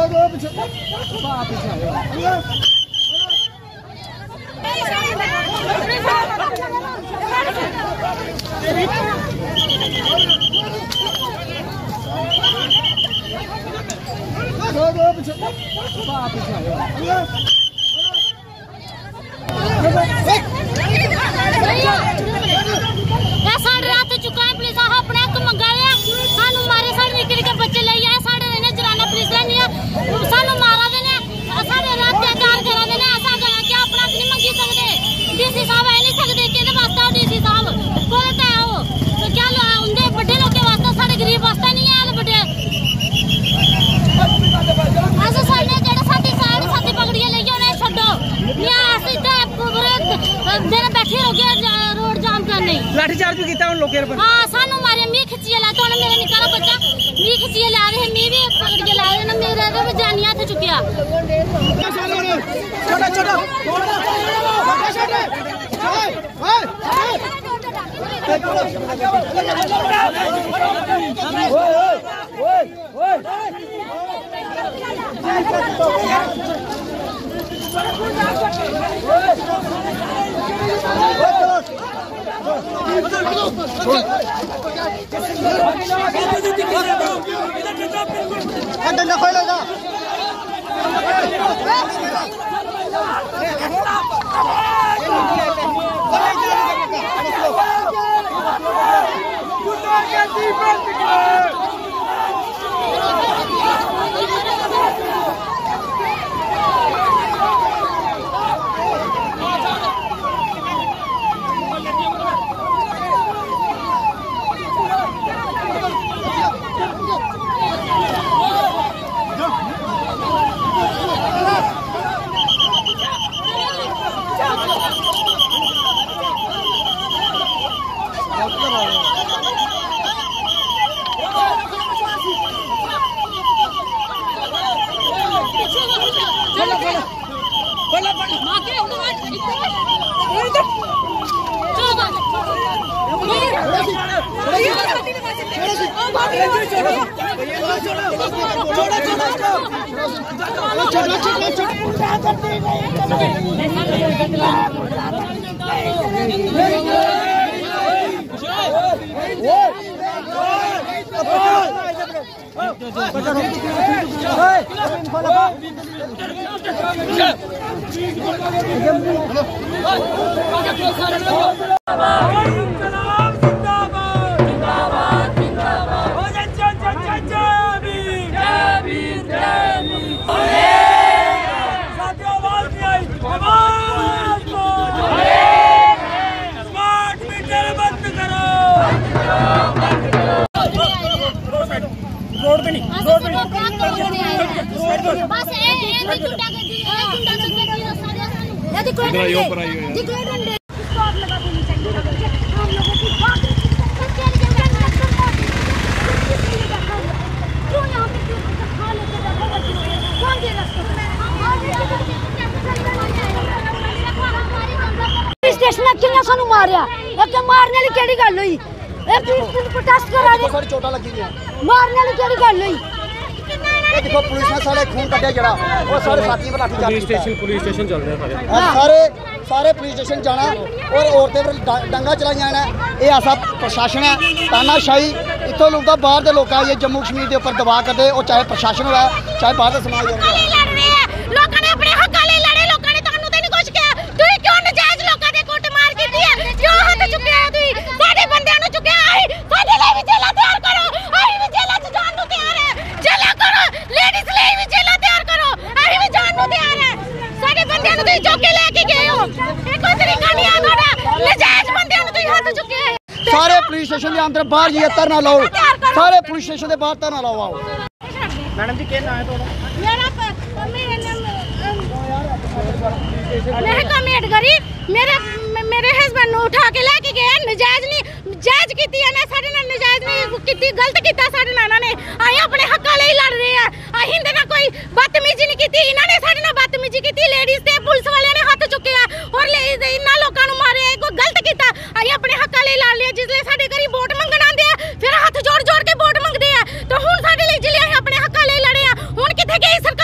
लाठीचार्ज भी किया उन लोगों पर। हाँ सानू मारे मी खिचिए ला तो मेरा निकाला बच्चा मी खिचिए ला रहे मी भी पकड़ ला रहे ना मेरे रे जानिया थे चुकिया छोटा छोटा डंडा खोलेगा स्टेशन किन्ने सानू मारिया मारने वाली केड़ी गल हुई प्रोटेस्ट करा दे सारी चोटा लगी है मारने वाली केड़ी गल हुई देखो पुलिस ने सारे खून कटिया जड़ा और सारे साथियों पर लाठी पुलिस स्टेशन चल रहे हैं सारे पुलिस स्टेशन जाना और औरतें पर डंगा चलाइया ने ये ऐसा प्रशासन है तानाशाही इतों लोग बाहर के लोग ये जम्मू कश्मीर के उपर दबाव करते और चाहे प्रशासन हो चाहे बाहर का समाज हो सारे पुलिस स्टेशन के अंदर बाहर जाइए धरना लाओ सारे पुलिस स्टेशन के बाहर धरना लाओ आओ मैडम जी क्या नाम है मेरे हस्बैंड उठा के लेके गए नजायज नहीं जायज की नजायज नहीं गलत किया साढ़े नाना ने अं अपने हक्का ले लड़ रहे हैं अं इन्हें कोई बदतमीजी नहीं की इन्होंने साढ़े नाल बदतमीजी की लेडीज से पुलिस वाले ने हाथ चुके और इन्होंने लोगों मारे कोई गलत किया अं अपने हक्का ले लड़ लिया जिसले साढ़े घर वोट मंगन आते हैं फिर हाथ जोड़ जोड़ के वोट मंगते हैं तो हूँ साढ़े लिए जिले अपने हक्का ले लड़े हैं हूँ कितने गई सरकार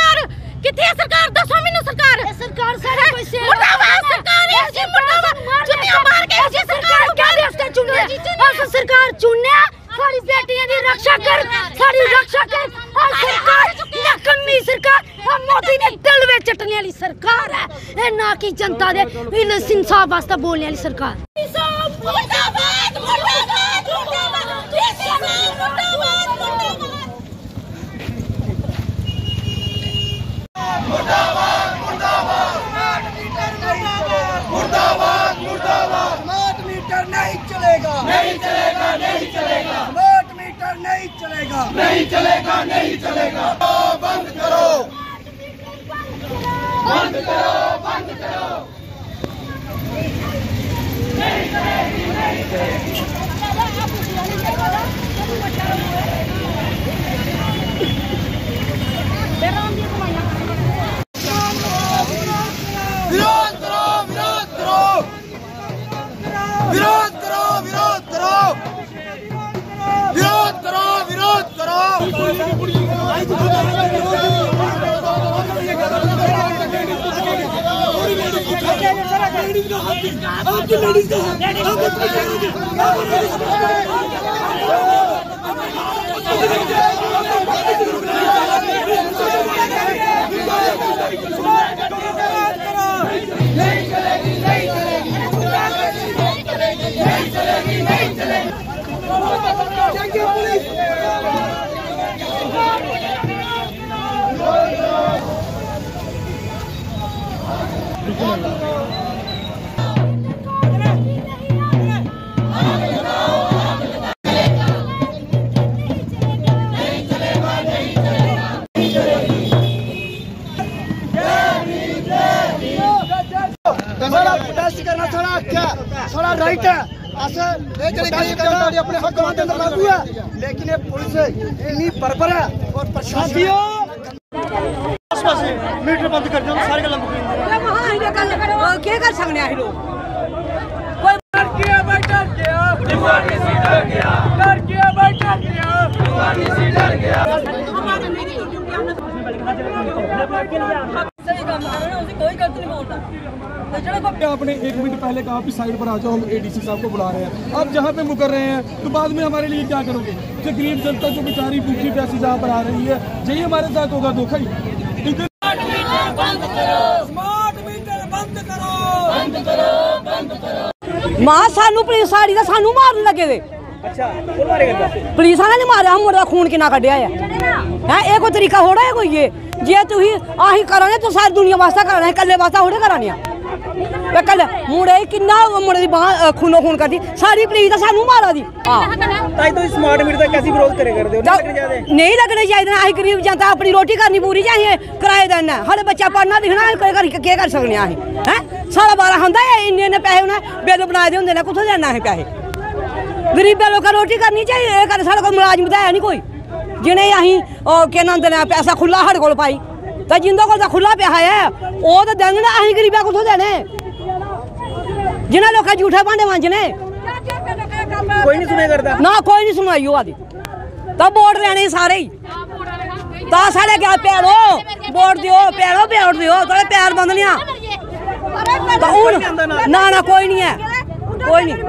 जनता दे इंसाफ वास्ते बोलने वाली सरकार। स्मार्ट मीटर नहीं चलेगा, नहीं चलेगा, नहीं चलेगा। स्मार्ट मीटर नहीं चलेगा, नहीं चलेगा, नहीं चलेगा। बंद करो, बंद करो, बंद करो। नहीं चलेगी, नहीं चलेगी। विरोध करो, विरोध करो, विरोध करो, विरोध करो, विरोध करो, विरोध करो। नहीं चलेगी, नहीं चलेगी, नहीं चलेगी, नहीं चलेगी, नहीं चलेगी। प्रोटेस्ट करना थोड़ा अच्छा, थोड़ा राइट है। अपने हक के अंदर लागू है, लेकिन ये पुलिस इतनी बर्बर है और प्रशासन मीटर बंद कर दो सारे गल क्या कर सकते हैं लोग? आपने 1 मिनट पहले कहा कि साइड पर आ जाओ, हम एडीसी साहब को बुला रहे हैं। अब जहाँ पे मुकर रहे हैं तो बाद में हमारे लिए क्या करोगे? जो गरीब जनता जो बेचारी भूखी प्यासी जहाँ पर आ रही है, यही हमारे साथ होगा धोखा ही। स्मार्ट मीटर बंद करो, बंद करो, बंद करो। मां सानू पुलिस साड़ी दा सानू मारन लगे दे। अच्छा कौन मारेगा? पुलिस वाले ने मारा, हम मुंडा खून किना कढ़िया है। ये कोई तरीका होड़ा है कोई? ये जे तुही आही कराने तो सारी दुनिया वास्ता कराने, कल्ले वास्ता होड़े कराने। कल मुंडे किन्ना मुंडे दी बांह खूनो खून कर दी, सारी पुलिस दा सानू मारा दी। हां ताई तो स्मार्ट मीटर का कैसी विरोध करे करदे हो? नहीं लगने चाहिए। आही गरीब जनता अपनी रोटी करनी पूरी चाहिए, किराए देना हले बच्चा पढ़ना लिखना क्या कर सकने हैं? सारा बारा होंदा है, इन्ने पैसे उन्हें बिल बनाए दे होंदे ने, कुत्थों देना है पैसे? गरीब लोगों रोटी करनी चाहिए। साढ़े को मुलाजम तो है नहीं कोई जिन्हें अं क्या नाम देना पैसा खुला साढ़े को पाई, तो जिंदे को खुला पैसा है वो तो देंगे ना, अं गरीबा कुत्थों देने? जिन्हें लोग झूठे भांडे मांजने कोई नहीं सुने करता ना, कोई नहीं सुनवाई हो आदि। तब वोट लेने सारे ही तो साढ़े क्या पैरो वोट दियो, पैरो वोट दियो, थोड़े पैर बंद नहीं ना ना कोई नहीं है, कोई नहीं।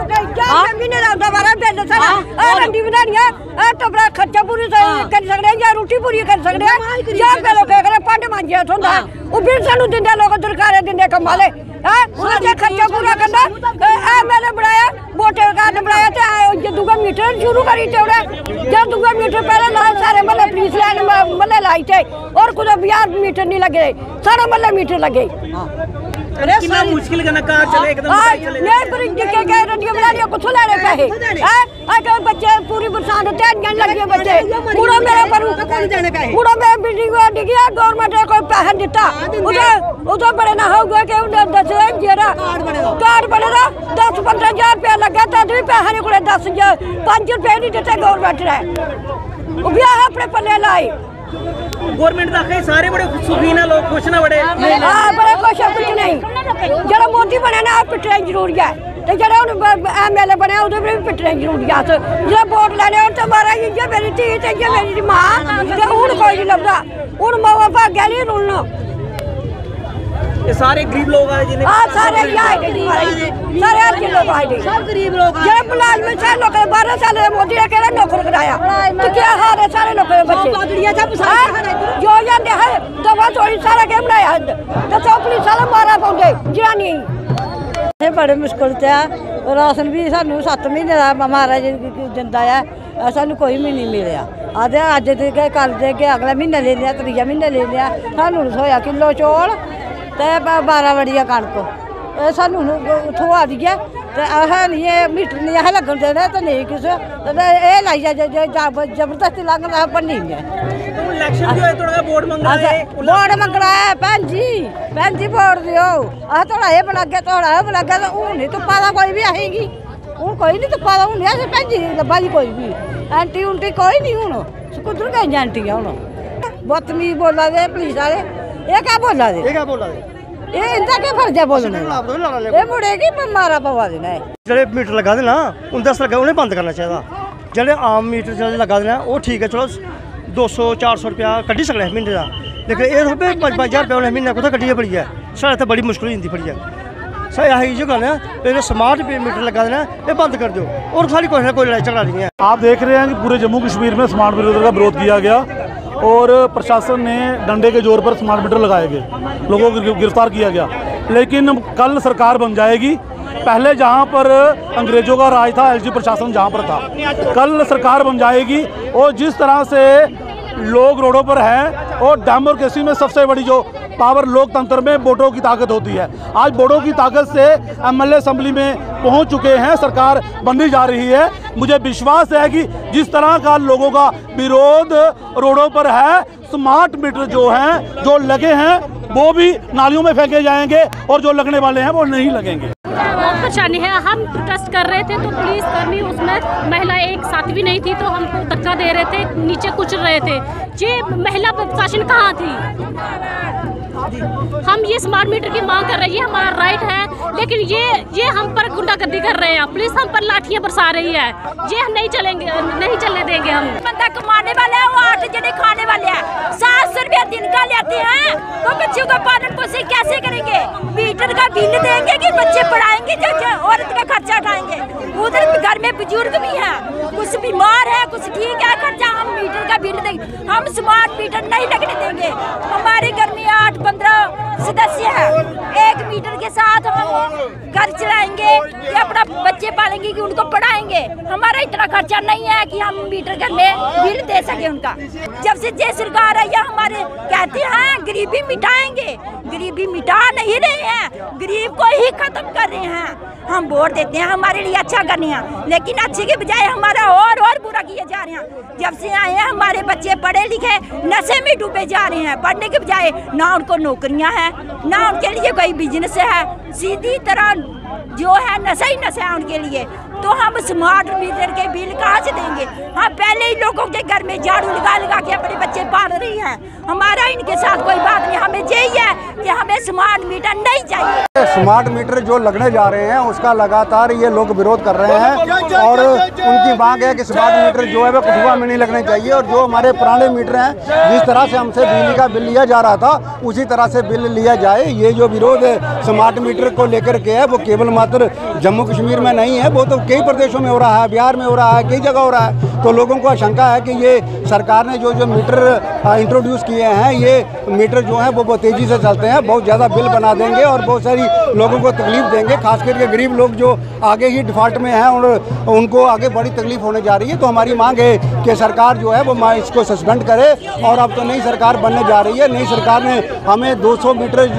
खर्चा पूरी कर सकते या रोटी पूरी कर सकते भांडे मांजे सानू दिंदे लोग दरकारे दिंदे कम्मा ले खर्चा पूरा करना। मैंने बनाया वोटर कार्ड बनाया तो दूगा मीटर शुरू करी जब दूगा मीटर पहले लाए सारे महल्ले पुलिस लाइन महल्ले लाई थे और कुछ 20 मीटर नहीं लगे, सारा महल्ले मीटर लगे। कितना मुश्किल करना कार चले एकदम चले नहीं पर जिके के रंडियां बनानी कुछ लेने पैसे आके बच्चे पूरी बरसात टेंशन लगी बच्चे पूरा मेरा पर कौन देने पैसे पूरा मैं बिल्डिंग वाली गया गवर्नमेंट ने कोई पैसा दिता उधर बड़े ना होगा कि उन्हें 10 जरा कार्ड बनेगा 10-15 हज़ार रुपया लगा तो भी पैसा नहीं कोले 10 5 रुपये नहीं देते गवर्नमेंट ने वो भी अपने पल्ले लाई। गवर्नमेंट का सारे बड़े सुखी ना लोग खुश ना बड़े बड़े खुश है, कुछ नहीं। जरा मोदी बने ना पिटने जरूरी है, तो जरा MLA बने उधर भी पिटने जरूरी है। जो वोट लेने तो मारा ये मेरी धी ते ये मेरी मां हूं कोई नहीं लभदा, हूं मावा भाग्या नहीं रुलना। ये सारे गरीब लोग आए जिन्हें सारे सारे लोग आए सब गरीब लोग जे मुलाजम से लोग 12 साल मोदी ने केड़ा नौकर कराया तो क्या हाल है सारे लोगों के बच्चे जो जाते हैं दवा चोरी सारा के बनाया तो सब पुलिस वाले मारा पाउंदे जनानी ये बड़े मुश्किल से है राशन भी सानू 7 महीने का महाराज दिंदा है सानू कोई भी नहीं मिलिया आधे अज दे के कल दे के अगला महीना ले लिया त्रीया महीना ले लिया सानू होया किलो चौल ते 12 बड़िया कणक सानू थोआ दी है है नहीं मीटर नहीं है लगन देना तो नहीं किस ये लाई जबरदस्ती लगना बननी है वोट मंगना है भैन जी वोट दियो अस थोड़ा ये बनागे थोड़ा ये बनागे तो हूं नहीं तुप्पा दा कोई भी आएगी हूं कोई नहीं तुप्पा दा हूं नहीं भैन जी लब्भा जी कोई भी एंटी उंटी कोई नहीं हूं कुदर गई एंटियां हूं बदतमीज बोला दे पुलिस वाले ये क्या बोला दे ये इंदा क्या फर्ज है बोलने ये मुड़े की मारा पवा देना है जेडे मीटर लगा देना उनके लगा उन्हें बंद करना चाहिए जेडे आम मीटर जो लगा देना वो ठीक है चलो 200-400 रुपया कड्ढी सकते हैं महीने का लेकिन ये थोड़े 5-5 रुपया उन्हें महीने कुछ कड्ढिया पड़ी है साढ़े इतने बड़ी मुश्किल होती पड़ी है सर यही जो गल है स्मार्ट मीटर लगा देना ये बंद कर दो और सारी कोई लड़ाई झगड़ा नहीं है। आप देख रहे हैं कि पूरे जम्मू कश्मीर में स्मार्ट मीटर का विरोध किया गया और प्रशासन ने डंडे के जोर पर स्मार्ट मीटर लगाए गए, लोगों को गिरफ्तार किया गया। लेकिन कल सरकार बन जाएगी। पहले जहां पर अंग्रेजों का राज था, एलजी प्रशासन जहां पर था, कल सरकार बन जाएगी और जिस तरह से लोग रोडों पर हैं और डेमोक्रेसी में सबसे बड़ी जो पावर लोकतंत्र में वोटों की ताकत होती है, आज वोटों की ताकत से एमएलए असेंबली में पहुंच चुके हैं, सरकार बननी जा रही है। मुझे विश्वास है कि जिस तरह का लोगों का विरोध रोडों पर है, स्मार्ट मीटर जो हैं जो लगे हैं वो भी नालियों में फेंके जाएंगे और जो लगने वाले हैं वो नहीं लगेंगे। बहुत परेशानी है। हम प्रोटेस्ट कर रहे थे तो पुलिस कर्मी उसमें महिला एक साथ भी नहीं थी तो हमको धक्का दे रहे थे, नीचे कुचल रहे थे। ये महिला प्रशासन कहाँ थी? हम ये स्मार्ट मीटर की मांग कर रहे हैं, ये हमारा राइट है, लेकिन ये हम पर गुंडागर्दी कर रहे हैं। पुलिस हम पर लाठियां बरसा रही है, ये हम नहीं चलने देंगे। हम बंदा कमाने वाले हैं, वो 8 जने खाने वाले हैं, 700 रुपया दिन का लेते हैं, तो बच्चों का पालन पोषण कैसे करेंगे? मीटर का बिल देंगे कि बच्चे पढ़ाएंगे, जो औरत का खर्चा उठाएंगे? उधर घर में बुजुर्ग भी है, कुछ बीमार है, कुछ ठीक है, खर्चा हम मीटर का बिल देंगे। हम स्मार्ट मीटर नहीं लगने देंगे। हमारे घर में 8-15 सदस्य है, 1 मीटर के साथ हम घर चलाएंगे कि अपना बच्चे पालेंगे कि उनको पढ़ाएंगे। हमारा इतना खर्चा नहीं है कि हम मीटर घर में बिल दे सके उनका। जब से जय सरकार है या हमारे कहते हैं गरीबी मिटाएंगे, गरीबी मिटा नहीं रहे हैं, गरीब को ही खत्म कर रहे हैं। हम वोट देते हैं हमारे लिए अच्छा करने हैं, लेकिन अच्छे के बजाय हमारा और बुरा किए जा रहे हैं। जब से आए हैं हमारे बच्चे पढ़े लिखे नशे में डूबे जा रहे हैं, पढ़ने के बजाय ना उनको नौकरियां हैं, ना उनके लिए कोई बिजनेस है, सीधी तरह जो है नशा ही नशा है उनके लिए। तो हम स्मार्ट मीटर के बिल कहाँ से देंगे? हम पहले ही लोगों के घर में झाड़ू लगा के अपने बच्चे पाल रही हैं। हमारा इनके साथ कोई बात नहीं, हमें यही है कि हमें स्मार्ट मीटर नहीं चाहिए। स्मार्ट मीटर जो लगने जा रहे हैं उसका लगातार ये लोग विरोध कर रहे हैं और उनकी मांग है कि स्मार्ट मीटर जो है वो कठुआ में नहीं लगने चाहिए और जो हमारे पुराने मीटर हैं जिस तरह से हमसे बिजली का बिल लिया जा रहा था उसी तरह से बिल लिया जाए। ये जो विरोध स्मार्ट मीटर को लेकर के है वो केवल मात्र जम्मू कश्मीर में नहीं है, वो तो कई प्रदेशों में हो रहा है, बिहार में हो रहा है, कई जगह हो रहा है। तो लोगों को आशंका है कि ये सरकार ने जो मीटर इंट्रोड्यूस किए हैं, ये मीटर जो है वो बहुत तेज़ी से चलते हैं, बहुत ज़्यादा बिल बना देंगे और बहुत सारी लोगों को तकलीफ देंगे, खास करके गरीब लोग जो आगे ही डिफ़ॉल्ट में हैं और उनको आगे बड़ी तकलीफ होने जा रही है। तो हमारी मांग है कि सरकार जो है वो इसको सस्पेंड करे और अब तो नई सरकार बनने जा रही है। नई सरकार ने हमें 200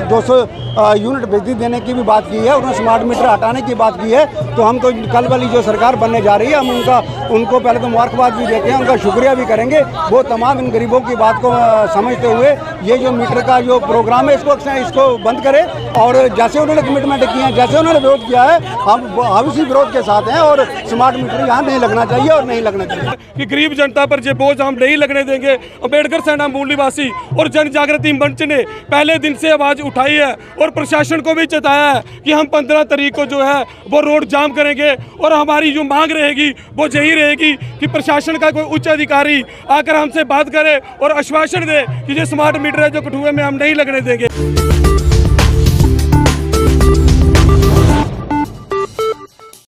यूनिट बिजली देने की भी बात की है, उन्होंने स्मार्ट मीटर हटाने की बात की है। तो हम तो कल वाली जो सरकार बनने जा रही है हम उनको पहले तो मुबारकबाद भी देते हैं, उनका शुक्रिया भी करेंगे। वो तमाम इन गरीबों की बात को समझते हुए ये जो मीटर का जो प्रोग्राम है इसको बंद करें और जैसे उन्होंने कमिटमेंट की है, जैसे उन्होंने विरोध किया है, हम इसी विरोध के साथ हैं और स्मार्ट मीटर यहाँ नहीं लगना चाहिए और नहीं लगना चाहिए कि गरीब जनता पर जो बोझ हम नहीं लगने देंगे। अम्बेडकर सेना मूल निवासी और जन जागृति मंच ने पहले दिन से आवाज़ उठाई है और प्रशासन को भी चेताया है कि हम 15 तारीख को जो है वो रोड जाम करेंगे और हमारी जो मांग रहेगी वो यही रहेगी कि प्रशासन का कोई उच्च अधिकारी आकर हमसे बात करे और आश्वासन दे कि ये स्मार्ट मीटर है जो कठुए में हम नहीं लगने देंगे।